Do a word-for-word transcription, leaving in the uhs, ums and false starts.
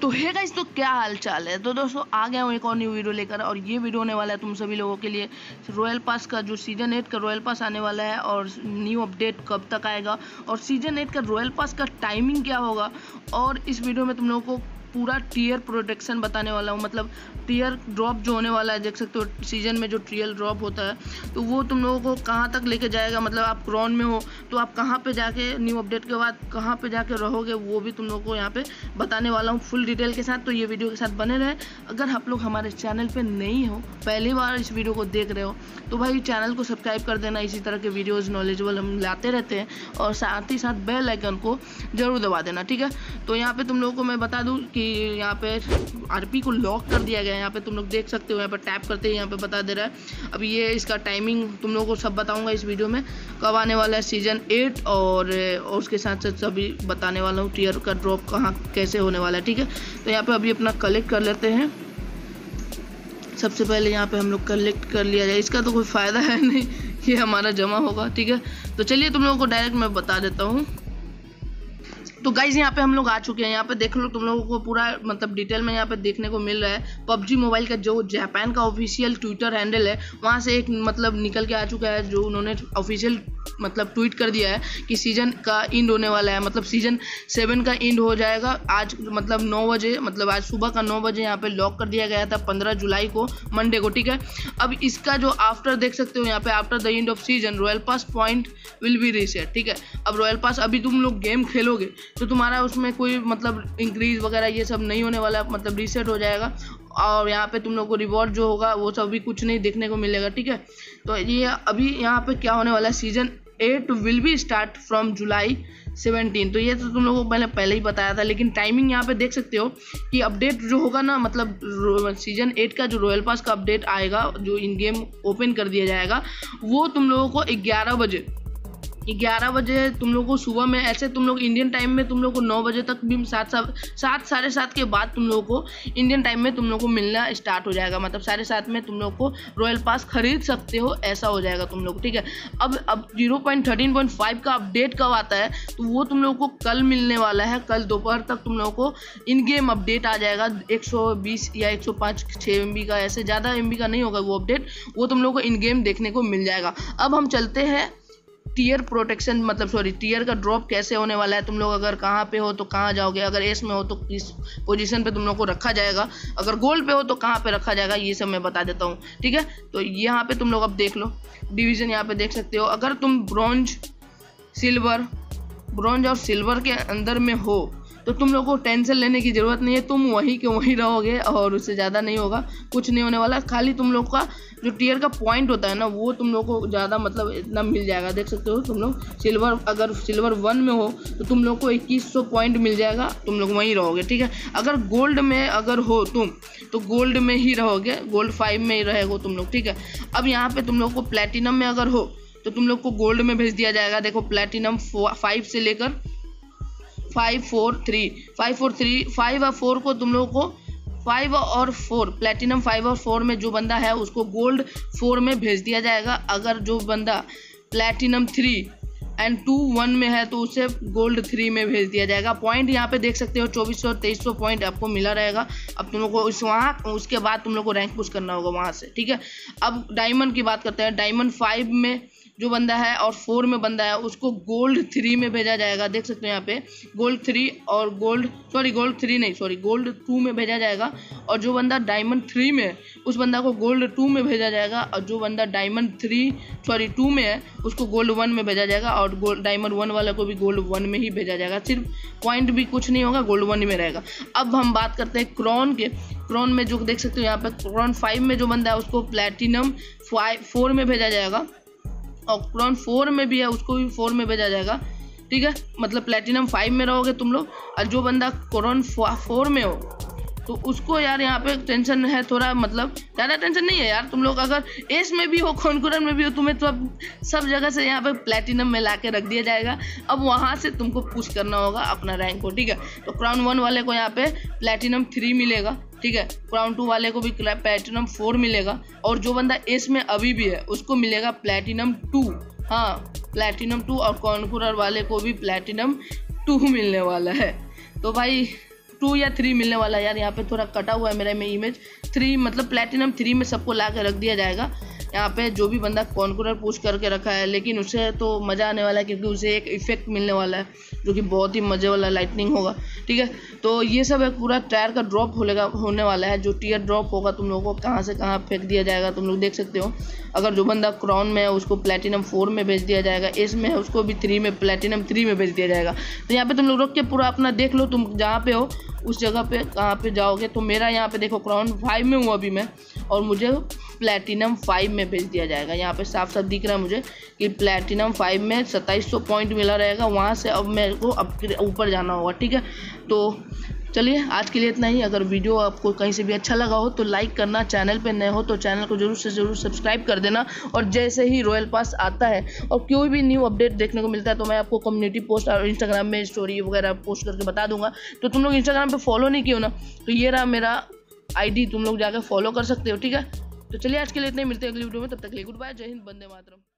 तो hey guys, तो क्या हाल चाल है। तो दोस्तों आ गया हूँ एक और न्यू वीडियो लेकर, और ये वीडियो होने वाला है तुम सभी लोगों के लिए रॉयल पास का, जो सीजन एट का रॉयल पास आने वाला है और न्यू अपडेट कब तक आएगा और सीजन एट का रॉयल पास का टाइमिंग क्या होगा। और इस वीडियो में तुम लोगों को पूरा टीयर प्रोटेक्शन बताने वाला हूँ, मतलब टीयर ड्रॉप जो होने वाला है, देख सकते हो सीजन में जो टीयर ड्रॉप होता है तो वो तुम लोगों को कहाँ तक लेके जाएगा। मतलब आप क्रोन में हो तो आप कहाँ पे जाके न्यू अपडेट के बाद कहाँ पे जाके रहोगे, वो भी तुम लोगों को यहाँ पे बताने वाला हूँ फुल डिटेल के साथ। तो ये वीडियो के साथ बने रहे। अगर आप लोग हमारे चैनल पे नहीं हो, पहली बार इस वीडियो को देख रहे हो, तो भाई चैनल को सब्सक्राइब कर देना। इसी तरह के वीडियोज़ नॉलेजेबल हम लाते रहते हैं, और साथ ही साथ बेल आइकन को जरूर दबा देना, ठीक है। तो यहाँ पे तुम लोगों को मैं बता दूँ कि यहाँ पे आरपी को लॉक कर दिया गया है। यहाँ पे तुम लोग देख सकते हो, यहाँ पे टैप करते ही यहाँ पे बता दे रहा है। अब ये इसका टाइमिंग तुम लोगों को सब बताऊंगा इस वीडियो में, कब आने वाला है सीजन एट, और, और उसके साथ साथ सभी बताने वाला हूँ टीयर का ड्रॉप कहाँ कैसे होने वाला है, ठीक है। तो यहाँ पे अभी अपना कलेक्ट कर लेते हैं। सबसे पहले यहाँ पे हम लोग कलेक्ट कर लिया जाए, इसका तो कोई फ़ायदा है नहीं, ये हमारा जमा होगा, ठीक है। तो चलिए तुम लोगों को डायरेक्ट मैं बता देता हूँ। तो गाइज यहाँ पे हम लोग आ चुके हैं। यहाँ पे देख लो, तुम लोगों को पूरा मतलब डिटेल में यहाँ पे देखने को मिल रहा है। पबजी मोबाइल का जो जापान का ऑफिशियल ट्विटर हैंडल है, वहाँ से एक मतलब निकल के आ चुका है, जो उन्होंने ऑफिशियल मतलब ट्वीट कर दिया है कि सीजन का इंड होने वाला है। मतलब सीजन सेवन का इंड हो जाएगा आज, मतलब नौ बजे, मतलब आज सुबह का नौ बजे यहाँ पे लॉक कर दिया गया था पंद्रह जुलाई को, मंडे को, ठीक है। अब इसका जो आफ्टर देख सकते हो यहाँ पे, after the end of season royal pass point will be reset, ठीक है। अब रॉयल पास अभी तुम लोग गेम खेलोगे तो तुम्हारा उसमें कोई मतलब इंक्रीज वगैरह ये सब नहीं होने वाला, मतलब रीसेट हो जाएगा। और यहाँ पे तुम लोग को रिवॉर्ड जो होगा वो सब भी कुछ नहीं देखने को मिलेगा, ठीक है। तो ये अभी यहाँ पे क्या होने वाला है, season eight will be start from July seventeen. तो ये तो तुम लोगों को मैंने पहले ही बताया था, लेकिन टाइमिंग यहाँ पे देख सकते हो कि अपडेट जो होगा ना, मतलब सीजन एट का जो रॉयल पास का अपडेट आएगा, जो इन गेम ओपन कर दिया जाएगा, वो तुम लोगों को ग्यारह बजे ग्यारह बजे तुम लोग को सुबह में, ऐसे तुम लोग इंडियन टाइम में तुम लोग को नौ बजे तक भी, सात सात साढ़े सात के बाद तुम लोग को इंडियन टाइम में तुम लोग को मिलना स्टार्ट हो जाएगा। मतलब साढ़े सात में तुम लोग को रॉयल पास खरीद सकते हो, ऐसा हो जाएगा तुम लोग, ठीक है। अब अब zero point thirteen point five का अपडेट कब आता है, तो वो तुम लोग को कल मिलने वाला है। कल दोपहर तक तुम लोग को इन गेम अपडेट आ जाएगा, एक सौ बीस या एक सौ पाँच छः एम बी का, ऐसे ज़्यादा एम बी का नहीं होगा वो अपडेट, वो तुम लोग को इन गेम देखने को मिल जाएगा। अब हम चलते हैं टीयर प्रोटेक्शन, मतलब सॉरी टीयर का ड्रॉप कैसे होने वाला है। तुम लोग अगर कहाँ पे हो तो कहाँ जाओगे, अगर एस में हो तो किस पोजीशन पे तुम लोग को रखा जाएगा, अगर गोल्ड पे हो तो कहाँ पे रखा जाएगा, ये सब मैं बता देता हूँ, ठीक है। तो यहाँ पे तुम लोग अब देख लो डिवीज़न, यहाँ पे देख सकते हो। अगर तुम ब्रॉन्ज सिल्वर ब्रॉन्ज और सिल्वर के अंदर में हो तो तुम लोग को टेंशन लेने की ज़रूरत नहीं है, तुम वहीं के वहीं रहोगे और उससे ज़्यादा नहीं होगा, कुछ नहीं होने वाला। खाली तुम लोग का जो टीयर का पॉइंट होता है ना, वो तुम लोग को ज़्यादा मतलब इतना मिल जाएगा। देख सकते हो तुम लोग सिल्वर, अगर सिल्वर वन में हो तो तुम लोग को इक्कीस सौ पॉइंट मिल जाएगा, तुम लोग वहीं रहोगे, ठीक है। अगर गोल्ड में अगर हो तुम तो गोल्ड में ही रहोगे, गोल्ड फाइव में ही रहेगा तुम लोग, ठीक है। अब यहाँ पर तुम लोग को प्लेटिनम में अगर हो तो तुम लोग को गोल्ड में भेज दिया जाएगा। देखो प्लेटिनम फाइव से लेकर five four three five four three five और फोर को तुम लोगों को फाइव और फोर प्लेटिनम फाइव और फोर में जो बंदा है उसको गोल्ड फोर में भेज दिया जाएगा। अगर जो बंदा platinum three and two one में है तो उसे गोल्ड थ्री में भेज दिया जाएगा। पॉइंट यहाँ पे देख सकते हो चौबीस सौ तेईस सौ पॉइंट आपको मिला रहेगा। अब तुम लोग को उस वहाँ उसके बाद तुम लोग को रैंक पुश करना होगा वहाँ से, ठीक है। अब डायमंड की बात करते हैं। डायमंड फाइव में जो बंदा है और फोर में बंदा है उसको गोल्ड थ्री में भेजा जाएगा। देख सकते हो यहाँ पे गोल्ड थ्री और गोल्ड सॉरी गोल्ड थ्री नहीं सॉरी गोल्ड टू में भेजा जाएगा। और जो बंदा डायमंड थ्री में है उस बंदा को गोल्ड टू में भेजा जाएगा, और जो बंदा डायमंड थ्री सॉरी टू में है उसको गोल्ड वन में भेजा जाएगा, और गोल्ड डायमंड वन वाले को भी गोल्ड वन में ही भेजा जाएगा। सिर्फ पॉइंट भी कुछ नहीं होगा, गोल्ड वन में रहेगा। अब हम बात करते हैं क्रोन के। क्रोन में जो देख सकते हो यहाँ पे क्रोन फाइव में जो बंदा है उसको प्लेटिनम फाइव फोर में भेजा जाएगा, और क्रोन फोर में भी है उसको भी फोर में भेजा जाएगा, ठीक है। मतलब प्लेटिनम फाइव में रहोगे तुम लोग, और जो बंदा क्रोन फोर में हो तो उसको यार यहाँ पे टेंशन है थोड़ा, मतलब ज़्यादा टेंशन नहीं है यार। तुम लोग अगर एस में भी हो, कॉन्कुरन में भी हो, तुम्हें तो अब सब जगह से यहाँ पे प्लेटिनम में ला के रख दिया जाएगा। अब वहाँ से तुमको पुश करना होगा अपना रैंक को, ठीक है। तो क्राउन वन वाले को यहाँ पे प्लेटिनम थ्री मिलेगा, ठीक है। क्राउन टू वाले को भी प्लेटिनम फोर मिलेगा, और जो बंदा एस में अभी भी है उसको मिलेगा प्लेटिनम टू, हाँ प्लेटिनम टू, और कॉन्कुरर वाले को भी प्लेटिनम टू मिलने वाला है। तो भाई टू या थ्री मिलने वाला है यार। यहाँ पे थोड़ा कटा हुआ है मेरा में इमेज, थ्री मतलब प्लेटिनम थ्री में सबको ला के रख दिया जाएगा। यहाँ पे जो भी बंदा कॉन्करर पुश करके रखा है, लेकिन उसे तो मज़ा आने वाला है क्योंकि उसे एक इफेक्ट मिलने वाला है जो कि बहुत ही मज़े वाला लाइटनिंग होगा, ठीक है। तो ये सब एक पूरा टायर का ड्रॉप होलेगा होने वाला है, जो टीयर ड्रॉप होगा तुम लोगों को कहाँ से कहाँ फेंक दिया जाएगा तुम लोग देख सकते हो। अगर जो बंदा क्राउन में है उसको प्लेटिनम फोर में भेज दिया जाएगा, एस में है उसको भी थ्री में प्लेटिनम थ्री में भेज दिया जाएगा। तो यहाँ पे तुम लोग रुक के पूरा अपना देख लो, तुम जहाँ पे हो उस जगह पे कहाँ पे जाओगे। तो मेरा यहाँ पे देखो क्राउन फाइव में हूँ अभी मैं, और मुझे प्लेटिनम फाइव में भेज दिया जाएगा। यहाँ पे साफ साफ दिख रहा है मुझे कि प्लेटिनम फाइव में सत्ताईस सौ पॉइंट मिला रहेगा, वहाँ से अब मेरे को अब ऊपर जाना होगा, ठीक है। तो चलिए आज के लिए इतना ही। अगर वीडियो आपको कहीं से भी अच्छा लगा हो तो लाइक करना, चैनल पे नए हो तो चैनल को जरूर से जरूर सब्सक्राइब कर देना। और जैसे ही रॉयल पास आता है और कोई भी न्यू अपडेट देखने को मिलता है तो मैं आपको कम्युनिटी पोस्ट और इंस्टाग्राम में स्टोरी वगैरह पोस्ट करके बता दूंगा। तो तुम लोग इंस्टाग्राम पे फॉलो नहीं किए हो ना, तो ये रहा मेरा आईडी, तुम लोग जाकर फॉलो कर सकते हो, ठीक है। तो चलिए आज के लिए इतने ही, मिलते हैं अगली वीडियो में, तब तक के लिए गुड बाय, जय हिंद, वंदे मातरम।